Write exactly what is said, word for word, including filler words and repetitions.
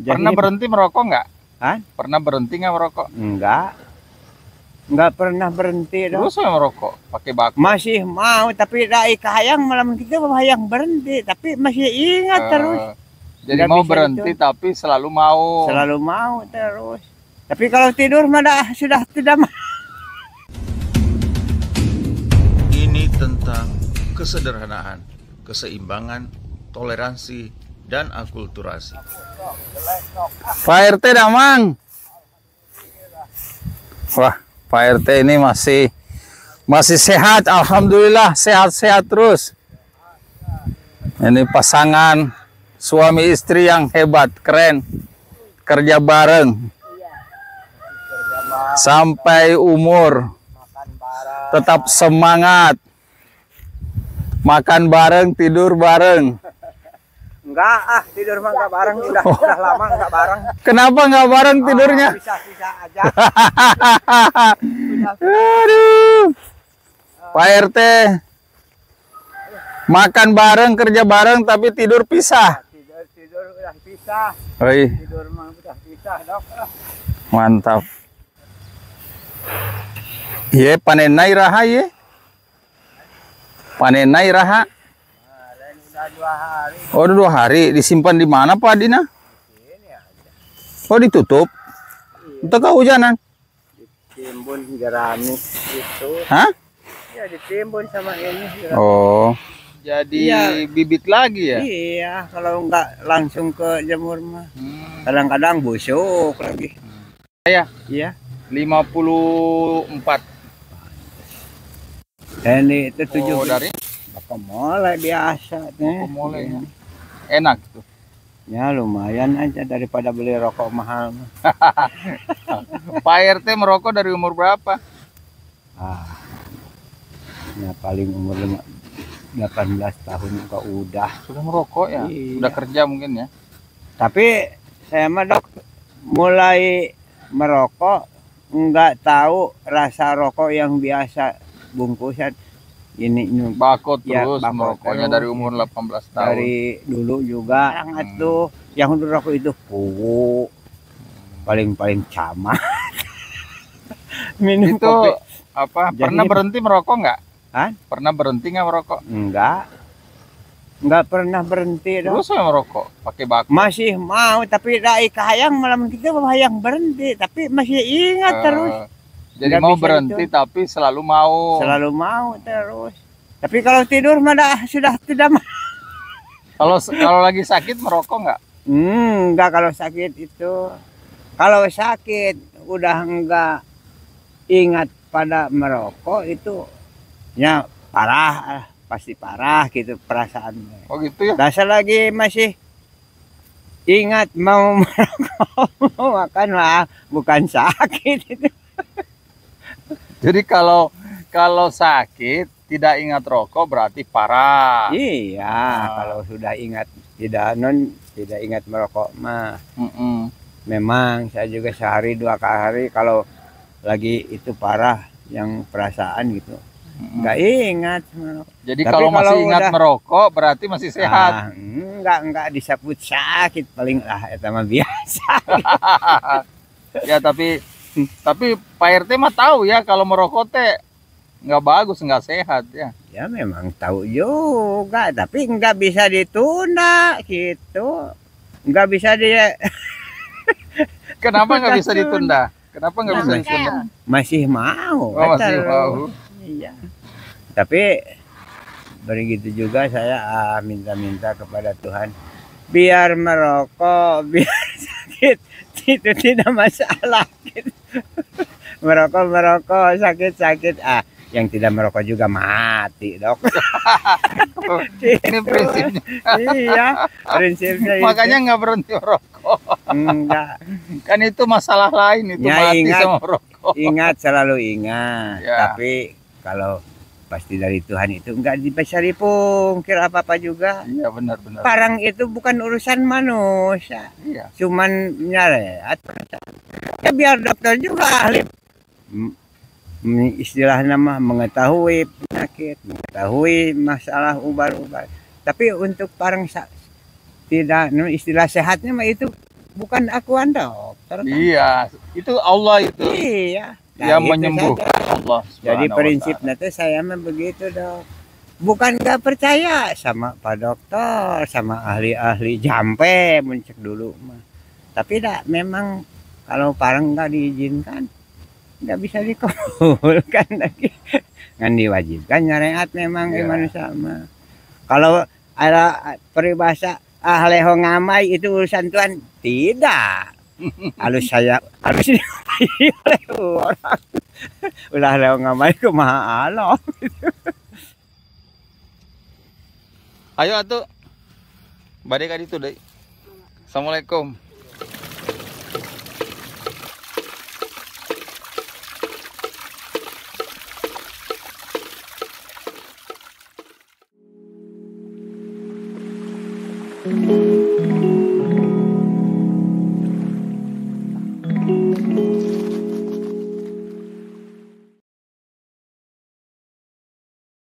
Pernah berhenti merokok nggak? Hah? Pernah berhenti nggak merokok? Enggak. Enggak pernah berhenti dong. Terus saya merokok pakai bako. Masih mau, tapi dai kahayang malam kita hayang berhenti, tapi masih ingat Uh, terus. Jadi Nggak mau bisa berhenti itu. tapi selalu mau. Selalu mau terus. Tapi kalau tidur mah dah, sudah tidak mau. Ini tentang kesederhanaan, keseimbangan, toleransi, dan akulturasi. Pak R T Damang. Wah, Pak R T ini masih masih sehat, alhamdulillah sehat-sehat terus. Ini pasangan suami istri yang hebat, keren, kerja bareng sampai umur, tetap semangat, makan bareng, tidur bareng. Enggak, ah tidur mah enggak bareng, udah udah lama enggak bareng. Kenapa nggak bareng tidurnya? Oh, bisa-bisa aja. Aduh, Pak R T makan bareng, kerja bareng, tapi tidur pisah. Tidur tidur udah pisah. Oi, Tidur mah udah pisah, Dok. mantap. Ye, panenai raha ye. Panenai raha. Kemarin udah dua hari Oh, udah dua hari. Disimpan di mana Pak Dina? ini aja. Oh, ditutup. Untuk kehujanan. Ditimbun jerami itu. Hah? Ya ditimbun sama ini. jerami. Oh. Jadi Iya. bibit lagi ya? Iya, kalau enggak langsung ke jemur mah. Hmm. Kadang-kadang busuk lagi. Saya Iya. lima puluh empat. Ini itu tujuh. Oh, dari Bapak mulai biasa nih. mulai ya. Enak tuh. Ya lumayan aja daripada beli rokok mahal mah. Pak R T merokok dari umur berapa? Ah. Ya paling umur lima- delapan belas tahun juga udah. Sudah merokok ya? Iya. Udah kerja mungkin ya? Tapi saya mah Dok mulai merokok nggak tahu rasa rokok yang biasa bungkusan ini ini Bako Ya, terus bako merokoknya terus. dari umur delapan belas tahun. dari dulu juga. Yang Hmm. itu yang udah rokok itu pugu paling-paling camat. Minum Itu kopi apa? Jadi- Pernah berhenti merokok nggak? Hah? Pernah berhenti nggak merokok? enggak enggak pernah berhenti Dok. Terus saya merokok pakai bako. Masih mau, tapi dai kahayang malam kita hayang berhenti, tapi masih ingat Eh, terus. Jadi Nggak mau bisa berhenti itu. tapi selalu mau. Selalu mau terus. Tapi kalau tidur mah dah, sudah tidak mau. Kalau kalau lagi sakit merokok nggak? Hmm, enggak kalau sakit itu. Kalau sakit udah enggak ingat pada merokok itu ya parah, pasti parah gitu perasaannya. Oh gitu ya? Dasar lagi masih ingat mau merokok, mau makan mah bukan sakit itu. Jadi kalau kalau sakit tidak ingat rokok berarti parah. Iya, Ah. kalau sudah ingat tidak non tidak ingat merokok mah Mm-mm. memang saya juga sehari dua kali kalau lagi itu parah yang perasaan gitu Mm-mm. nggak ingat merokok. Jadi Tapi kalau masih kalau ingat udah- merokok berarti masih sehat. Ah, enggak enggak disebut sakit paling lah itu mah biasa. Ya tapi tapi Pak R T mah tahu ya kalau merokok teh nggak bagus, nggak sehat ya. Ya memang tahu juga tapi nggak bisa ditunda gitu, nggak bisa dia Kenapa nggak bisa ditunda? Kenapa nggak bisa Nah, ditunda? masih mau. Oh, masih terus. mau. Iya. Tapi begitu juga saya ah, minta-minta kepada Tuhan biar merokok, biar sakit itu tidak masalah. Gitu. Merokok merokok sakit sakit ah yang tidak merokok juga mati Dok. Ini prinsipnya. Iya prinsipnya itu. Makanya nggak berhenti merokok. Enggak. Kan itu masalah lain itu Ya, mati ingat. sama merokok. Ingat selalu ingat. Ya. Tapi kalau pasti dari Tuhan itu enggak bisa dipungkir apa-apa juga. Iya benar-benar. Parang itu bukan urusan manusia. Iya. Cuman nyariat. Ya biar dokter juga ahli. M- m- Istilahnya mah mengetahui penyakit, mengetahui masalah ubar-ubar. Tapi untuk parang sa- tidak, istilah sehatnya mah itu bukan akuan dokter kan? Iya, itu Allah itu Iya. Nah, yang itu menyembuhkan saja. Allah. Jadi Subhanahu wa prinsip ta'ala. nanti saya mah begitu dok. Bukan nggak percaya sama Pak Dokter, sama ahli-ahli jampe mencek dulu mah. Tapi dah memang kalau parang nggak diizinkan, nggak bisa dikabulkan lagi. Ngan diwajibkan nyareat memang Ya. gimana sama. Kalau ada peribahasa ahli ngamai itu urusan Tuhan, tidak. Halus saya harus diamai oleh orang. Ulah leo ngamai kumaha Allah. Ayo atuh. Bade ka ditu deui. Assalamualaikum.